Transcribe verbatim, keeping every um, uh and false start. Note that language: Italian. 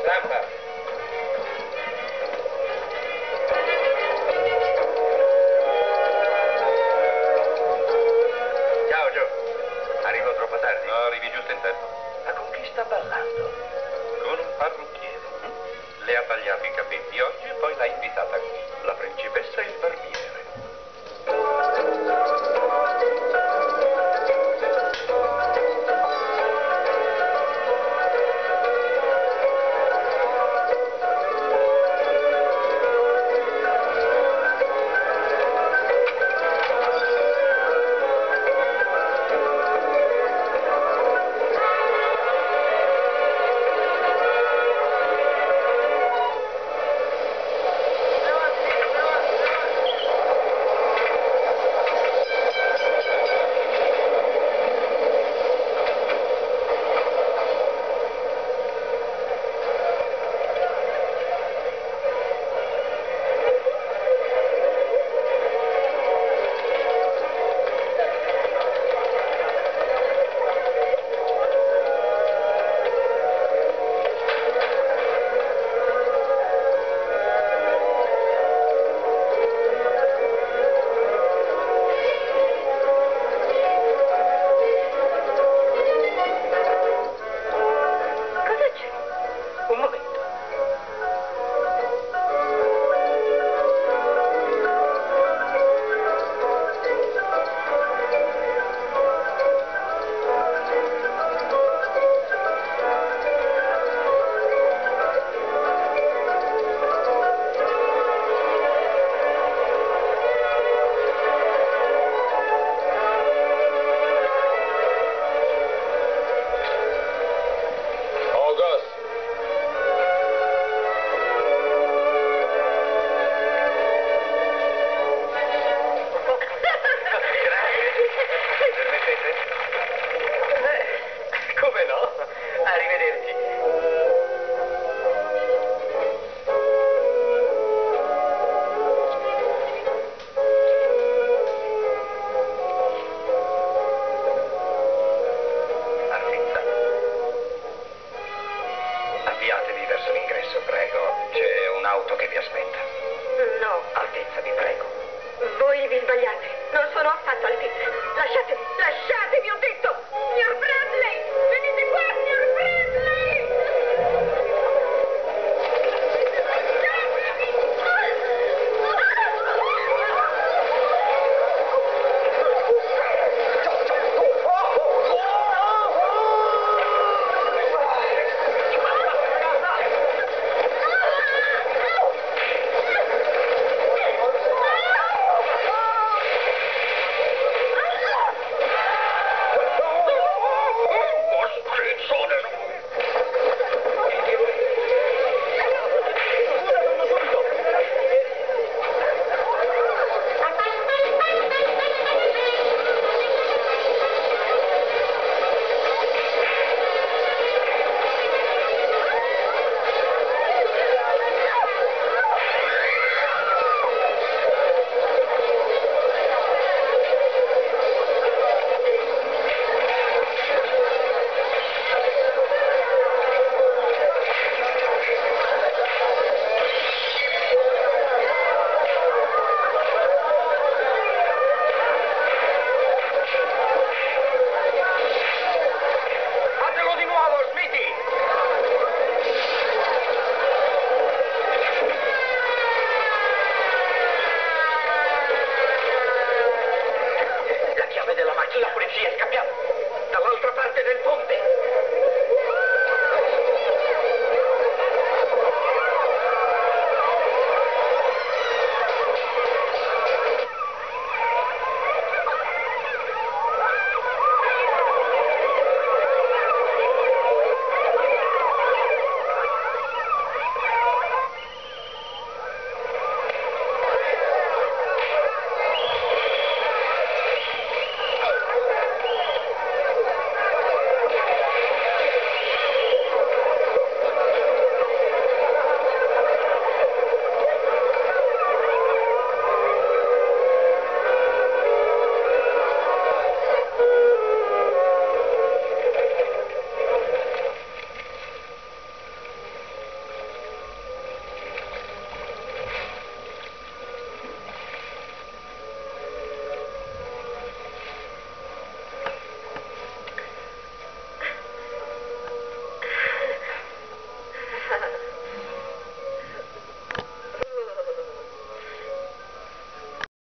Stampa. Ciao, Joe. Arrivo troppo tardi. No, arrivi giusto in tempo. Ma con chi sta ballando? Con un parrucchiere. Le ha tagliato i capelli oggi e poi l'ha invitata qui. La principessa e il barbiere. Avviatevi verso l'ingresso, prego. C'è un'auto che vi aspetta. No. Altezza, vi prego. Voi vi sbagliate. Non sono affatto altezza. Lasciatemi, lasciatemi, ho detto! Signor Brown!